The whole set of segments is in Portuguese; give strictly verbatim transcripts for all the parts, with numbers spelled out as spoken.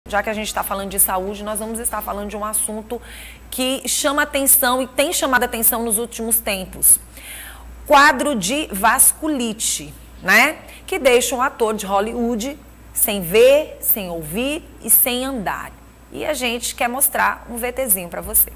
Já que a gente está falando de saúde, nós vamos estar falando de um assunto que chama atenção e tem chamado atenção nos últimos tempos. Quadro de vasculite, né? Que deixa um ator de Hollywood sem ver, sem ouvir e sem andar. E a gente quer mostrar um VTzinho para você.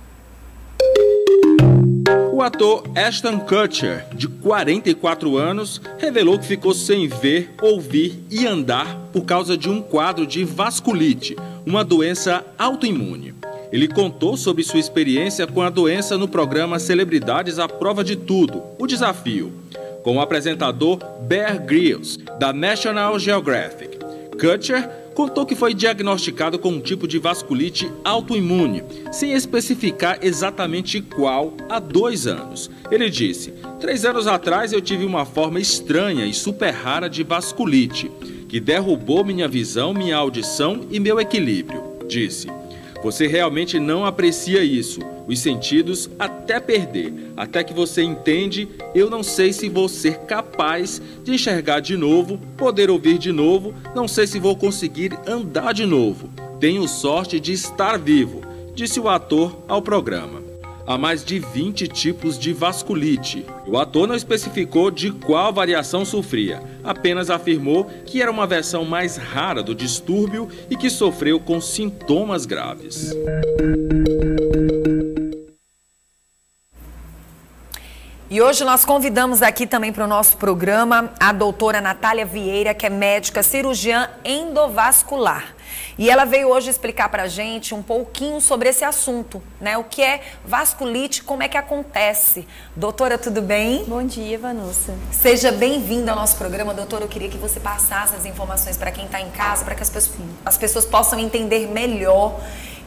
O ator Ashton Kutcher, de quarenta e quatro anos, revelou que ficou sem ver, ouvir e andar por causa de um quadro de vasculite, uma doença autoimune. Ele contou sobre sua experiência com a doença no programa Celebridades à Prova de Tudo, O Desafio, com o apresentador Bear Grylls, da National Geographic. Kutcher contou que foi diagnosticado com um tipo de vasculite autoimune, sem especificar exatamente qual, há dois anos. Ele disse: três anos atrás eu tive uma forma estranha e super rara de vasculite, que derrubou minha visão, minha audição e meu equilíbrio. Disse: você realmente não aprecia isso, os sentidos até perder, até que você entende, eu não sei se vou ser capaz de enxergar de novo, poder ouvir de novo, não sei se vou conseguir andar de novo. Tenho sorte de estar vivo, disse o ator ao programa. Há mais de vinte tipos de vasculite. O ator não especificou de qual variação sofria, apenas afirmou que era uma versão mais rara do distúrbio e que sofreu com sintomas graves. E hoje nós convidamos aqui também para o nosso programa a doutora Natália Vieira, que é médica cirurgiã endovascular. E ela veio hoje explicar para a gente um pouquinho sobre esse assunto, né? O que é vasculite, como é que acontece. Doutora, tudo bem? Bom dia, Vanusa. Seja bem-vinda ao nosso programa. Doutora, eu queria que você passasse as informações para quem está em casa, para que as pessoas, as pessoas possam entender melhor.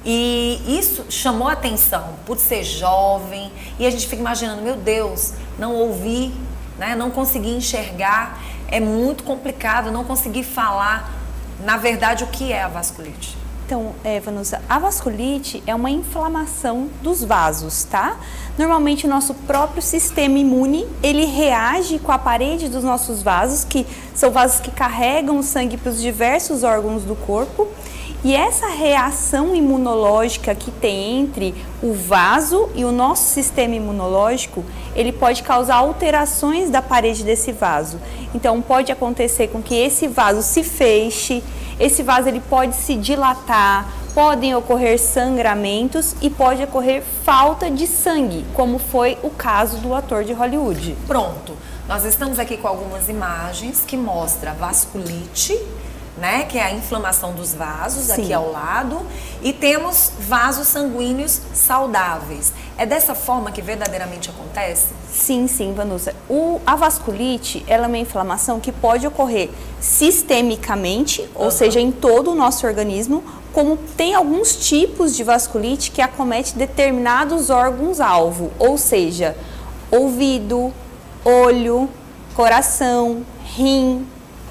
E isso chamou a atenção por ser jovem, e a gente fica imaginando, meu Deus, não ouvir, né, não conseguir enxergar, é muito complicado, não conseguir falar, na verdade, o que é a vasculite? Então, é, Vanusa, a vasculite é uma inflamação dos vasos, tá? Normalmente o nosso próprio sistema imune, ele reage com a parede dos nossos vasos, que são vasos que carregam o sangue para os diversos órgãos do corpo. E essa reação imunológica que tem entre o vaso e o nosso sistema imunológico, ele pode causar alterações da parede desse vaso. Então pode acontecer com que esse vaso se feche, esse vaso ele pode se dilatar, podem ocorrer sangramentos e pode ocorrer falta de sangue, como foi o caso do ator de Hollywood. Pronto, nós estamos aqui com algumas imagens que mostram a vasculite, né, que é a inflamação dos vasos. Sim. Aqui ao lado, e temos vasos sanguíneos saudáveis. É dessa forma que verdadeiramente acontece? Sim, sim, Vanusa. O, a vasculite, ela é uma inflamação que pode ocorrer sistemicamente, uhum. ou seja, em todo o nosso organismo, como tem alguns tipos de vasculite que acomete determinados órgãos-alvo, ou seja, ouvido, olho, coração, rim,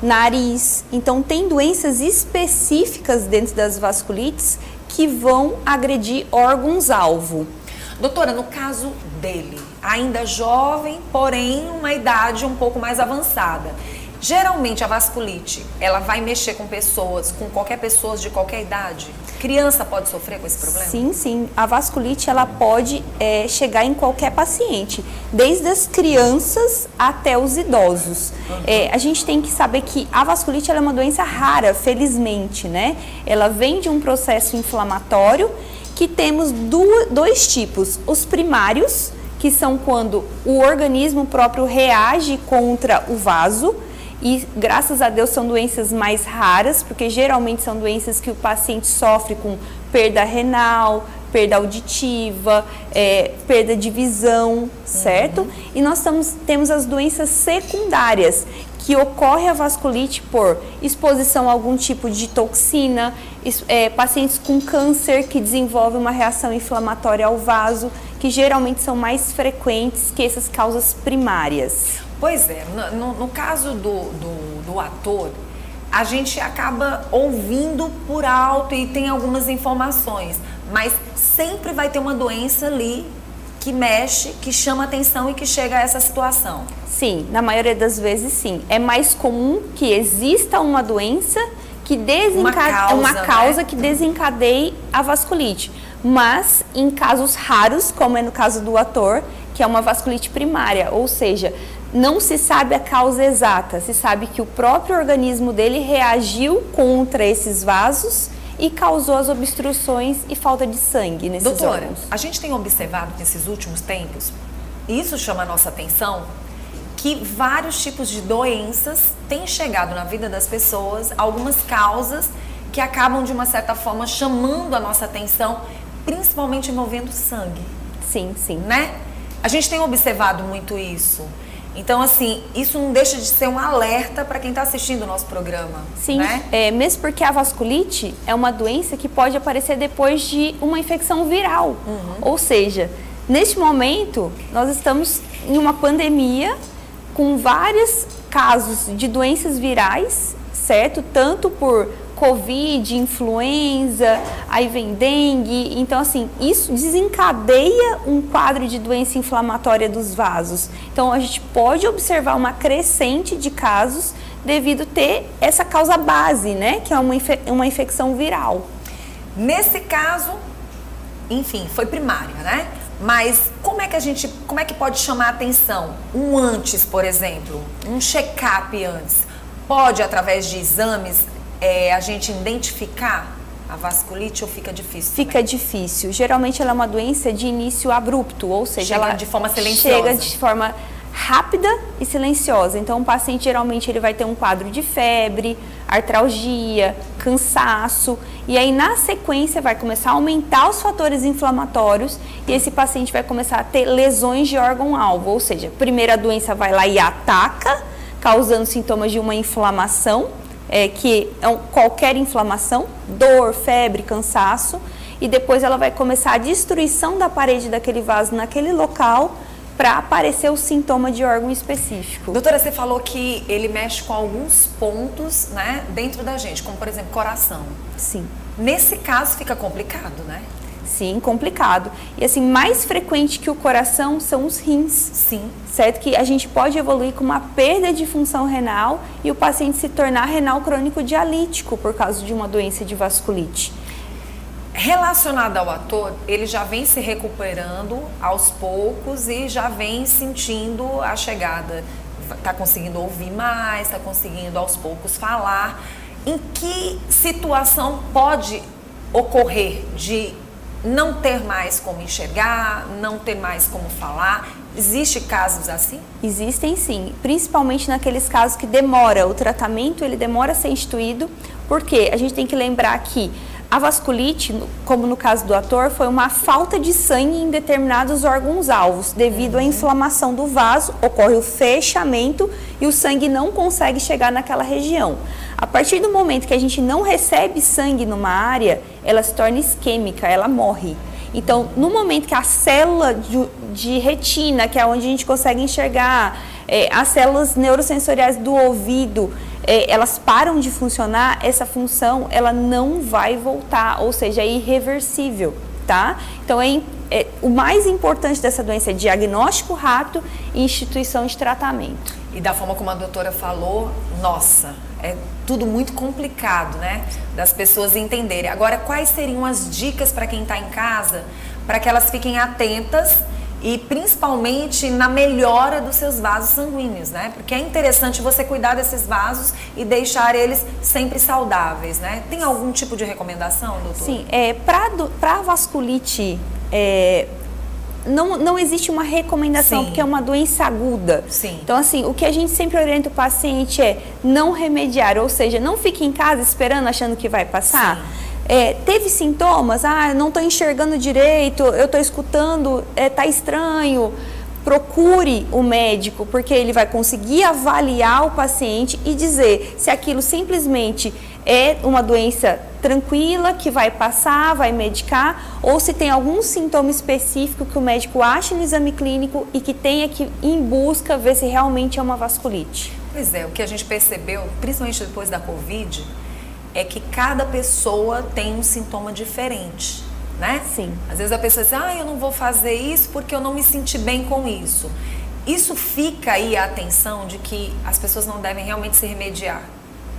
nariz. Então tem doenças específicas dentro das vasculites que vão agredir órgãos-alvo. Doutora, no caso dele, ainda jovem, porém uma idade um pouco mais avançada, geralmente a vasculite, ela vai mexer com pessoas, com qualquer pessoa de qualquer idade? Criança pode sofrer com esse problema? Sim, sim. A vasculite, ela pode é, chegar em qualquer paciente, desde as crianças até os idosos. Uhum. É, a gente tem que saber que a vasculite ela é uma doença rara, felizmente, né? Ela vem de um processo inflamatório que temos do, dois tipos. Os primários, que são quando o organismo próprio reage contra o vaso, e graças a Deus são doenças mais raras, porque geralmente são doenças que o paciente sofre com perda renal, perda auditiva, é, perda de visão, certo? Uhum. E nós estamos, temos as doenças secundárias, que ocorre a vasculite por exposição a algum tipo de toxina, é, pacientes com câncer que desenvolvem uma reação inflamatória ao vaso, que geralmente são mais frequentes que essas causas primárias. Pois é, no, no caso do, do, do ator, a gente acaba ouvindo por alto e tem algumas informações, mas sempre vai ter uma doença ali que mexe, que chama atenção e que chega a essa situação. Sim, na maioria das vezes sim. É mais comum que exista uma doença que desencadeia uma causa, uma causa né? que desencadeie a vasculite. Mas em casos raros, como é no caso do ator, que é uma vasculite primária, ou seja, não se sabe a causa exata, se sabe que o próprio organismo dele reagiu contra esses vasos e causou as obstruções e falta de sangue nesses Doutora, órgãos. a gente tem observado nesses últimos tempos, e isso chama a nossa atenção, que vários tipos de doenças têm chegado na vida das pessoas, algumas causas que acabam de uma certa forma chamando a nossa atenção, principalmente envolvendo sangue. Sim, sim. Né? A gente tem observado muito isso. Então, assim, isso não deixa de ser um alerta para quem está assistindo o nosso programa. Sim, né? é, mesmo porque a vasculite é uma doença que pode aparecer depois de uma infecção viral. Uhum. Ou seja, neste momento, nós estamos em uma pandemia com vários casos de doenças virais, certo? Tanto por Covid, influenza, aí vem dengue. Então, assim, isso desencadeia um quadro de doença inflamatória dos vasos. Então, a gente pode observar uma crescente de casos devido a ter essa causa base, né? Que é uma, infe uma infecção viral. Nesse caso, enfim, foi primária, né? Mas como é que a gente, como é que pode chamar a atenção? Um antes, por exemplo, um check-up antes. Pode, através de exames, É, a gente identificar a vasculite ou fica difícil? Fica também? difícil. Geralmente ela é uma doença de início abrupto, ou seja, chega ela de forma silenciosa. Chega de forma rápida e silenciosa. Então o paciente geralmente ele vai ter um quadro de febre, artralgia, cansaço, e aí na sequência vai começar a aumentar os fatores inflamatórios e esse paciente vai começar a ter lesões de órgão-alvo, ou seja, primeiro a doença vai lá e ataca, causando sintomas de uma inflamação, É, que é um, qualquer inflamação, dor, febre, cansaço, e depois ela vai começar a destruição da parede daquele vaso naquele local para aparecer o sintoma de órgão específico. Doutora, você falou que ele mexe com alguns pontos, né, dentro da gente, como por exemplo coração. Sim. Nesse caso fica complicado, né? Sim, complicado. E assim, mais frequente que o coração são os rins. Sim. Certo? Que a gente pode evoluir com uma perda de função renal e o paciente se tornar renal crônico dialítico por causa de uma doença de vasculite. Relacionado ao ator, ele já vem se recuperando aos poucos e já vem sentindo a chegada. Está conseguindo ouvir mais, está conseguindo aos poucos falar. Em que situação pode ocorrer de não ter mais como enxergar, não ter mais como falar? Existem casos assim? Existem sim, principalmente naqueles casos que demora, o tratamento ele demora a ser instituído, porque a gente tem que lembrar que a vasculite, como no caso do ator, foi uma falta de sangue em determinados órgãos-alvos. Devido uhum. à inflamação do vaso, ocorre o fechamento e o sangue não consegue chegar naquela região. A partir do momento que a gente não recebe sangue numa área, ela se torna isquêmica, ela morre. Então, no momento que a célula de, de retina, que é onde a gente consegue enxergar, é, as células neurosensoriais do ouvido, é, elas param de funcionar, essa função ela não vai voltar, ou seja, é irreversível, tá? Então, é, é, o mais importante dessa doença é diagnóstico rápido e instituição de tratamento. E da forma como a doutora falou, nossa, é tudo muito complicado, né? Das pessoas entenderem. Agora, quais seriam as dicas para quem está em casa, para que elas fiquem atentas e principalmente na melhora dos seus vasos sanguíneos, né? Porque é interessante você cuidar desses vasos e deixar eles sempre saudáveis, né? Tem algum tipo de recomendação, doutor? Sim, é, para a vasculite, é, não, não existe uma recomendação, Sim. porque é uma doença aguda. Sim. Então, assim, o que a gente sempre orienta o paciente é não remediar, ou seja, não fique em casa esperando, achando que vai passar. É, teve sintomas? Ah, não estou enxergando direito, eu estou escutando, está é, estranho. Procure o médico, porque ele vai conseguir avaliar o paciente e dizer se aquilo simplesmente é uma doença tranquila, que vai passar, vai medicar, ou se tem algum sintoma específico que o médico acha no exame clínico e que tenha que ir em busca ver se realmente é uma vasculite. Pois é, o que a gente percebeu, principalmente depois da Covid, é que cada pessoa tem um sintoma diferente, né? Sim. Às vezes a pessoa diz, ah, eu não vou fazer isso porque eu não me senti bem com isso. Isso fica aí a atenção de que as pessoas não devem realmente se remediar.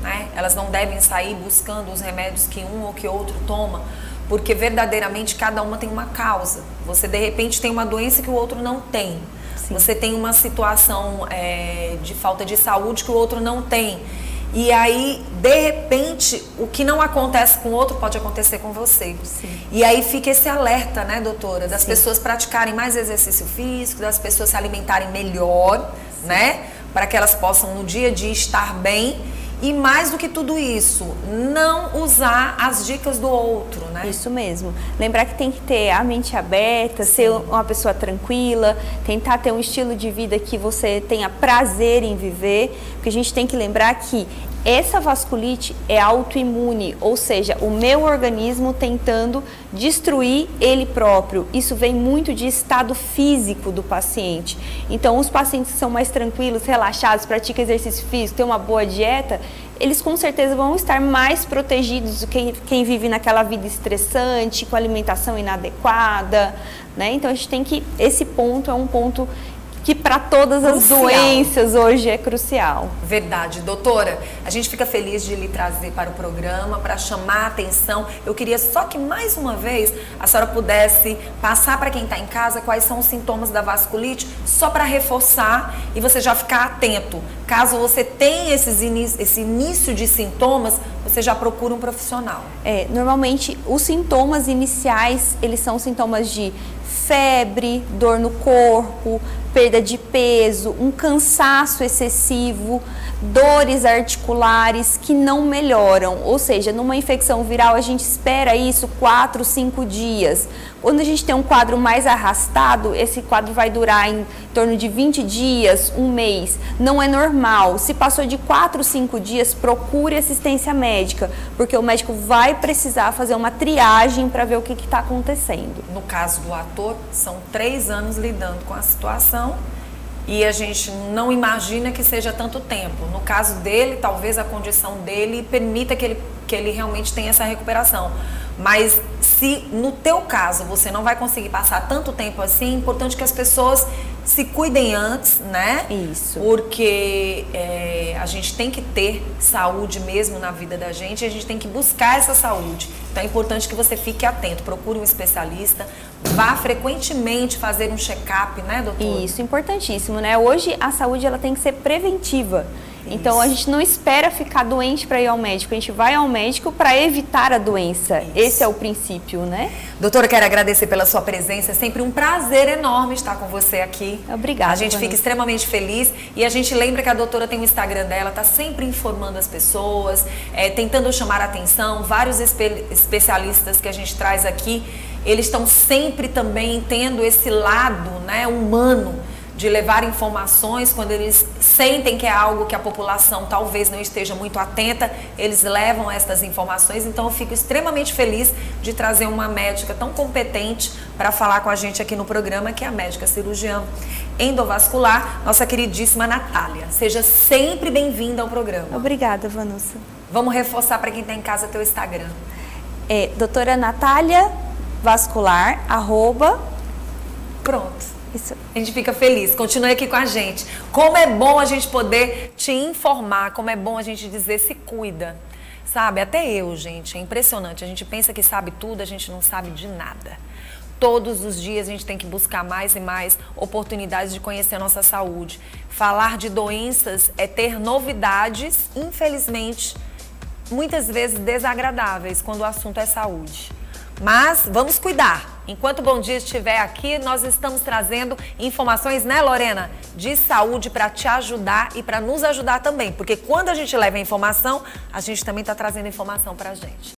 né? Elas não devem sair buscando os remédios que um ou que outro toma, porque verdadeiramente cada uma tem uma causa. Você de repente tem uma doença que o outro não tem. Sim. Você tem uma situação é, de falta de saúde que o outro não tem. E aí, de repente, o que não acontece com o outro pode acontecer com você. Sim. E aí fica esse alerta, né, doutora? Das Sim. pessoas praticarem mais exercício físico, das pessoas se alimentarem melhor, Sim. né? Para que elas possam no dia a dia estar bem. E mais do que tudo isso, não usar as dicas do outro, né? Isso mesmo. Lembrar que tem que ter a mente aberta, ser uma pessoa tranquila, tentar ter um estilo de vida que você tenha prazer em viver, porque a gente tem que lembrar que essa vasculite é autoimune, ou seja, o meu organismo tentando destruir ele próprio. Isso vem muito de estado físico do paciente. Então, os pacientes que são mais tranquilos, relaxados, praticam exercício físico, têm uma boa dieta, eles com certeza vão estar mais protegidos do que quem vive naquela vida estressante, com alimentação inadequada, né? Então, a gente tem que... Esse ponto é um ponto que para todas as crucial. Doenças hoje é crucial. Verdade. Doutora, a gente fica feliz de lhe trazer para o programa, para chamar a atenção. Eu queria só que mais uma vez a senhora pudesse passar para quem está em casa quais são os sintomas da vasculite, só para reforçar e você já ficar atento. Caso você tenha esses inicio, esse início de sintomas, você já procura um profissional. É, normalmente os sintomas iniciais, eles são sintomas de febre, dor no corpo, perda de peso, um cansaço excessivo, dores articulares que não melhoram. Ou seja, numa infecção viral a gente espera isso quatro, cinco dias. Quando a gente tem um quadro mais arrastado, esse quadro vai durar em torno de vinte dias, um mês. Não é normal. Se passou de quatro, cinco dias, procure assistência médica, porque o médico vai precisar fazer uma triagem para ver o que está acontecendo. No caso do ator, são três anos lidando com a situação e a gente não imagina que seja tanto tempo. No caso dele, talvez a condição dele permita que ele, que ele realmente tenha essa recuperação. Mas se no teu caso você não vai conseguir passar tanto tempo assim, é importante que as pessoas se cuidem antes, né? Isso. Porque é, a gente tem que ter saúde mesmo na vida da gente e a gente tem que buscar essa saúde. Então é importante que você fique atento, procure um especialista, vá frequentemente fazer um check-up, né, doutor? Isso, importantíssimo, né? Hoje a saúde ela tem que ser preventiva. Isso. Então a gente não espera ficar doente para ir ao médico, a gente vai ao médico para evitar a doença. Isso. Esse é o princípio, né? Doutora, quero agradecer pela sua presença, é sempre um prazer enorme estar com você aqui. Obrigada. A gente fica extremamente feliz e a gente lembra que a doutora tem o Instagram dela, tá sempre informando as pessoas, é, tentando chamar a atenção, vários espe especialistas que a gente traz aqui, eles estão sempre também tendo esse lado, né, humano, de levar informações quando eles sentem que é algo que a população talvez não esteja muito atenta, eles levam essas informações. Então eu fico extremamente feliz de trazer uma médica tão competente para falar com a gente aqui no programa, que é a médica cirurgiã endovascular, nossa queridíssima Natália. Seja sempre bem-vinda ao programa. Obrigada, Vanusa. Vamos reforçar para quem está em casa teu Instagram. É doutora Natália Vascular, arroba... Pronto. Isso. A gente fica feliz. Continue aqui com a gente. Como é bom a gente poder te informar, como é bom a gente dizer se cuida. Sabe, até eu, gente, é impressionante. A gente pensa que sabe tudo, a gente não sabe de nada. Todos os dias a gente tem que buscar mais e mais oportunidades de conhecer a nossa saúde. Falar de doenças é ter novidades, infelizmente, muitas vezes desagradáveis quando o assunto é saúde. Mas vamos cuidar. Enquanto o Bom Dia estiver aqui, nós estamos trazendo informações, né, Lorena, de saúde para te ajudar e para nos ajudar também. Porque quando a gente leva a informação, a gente também está trazendo informação para a gente.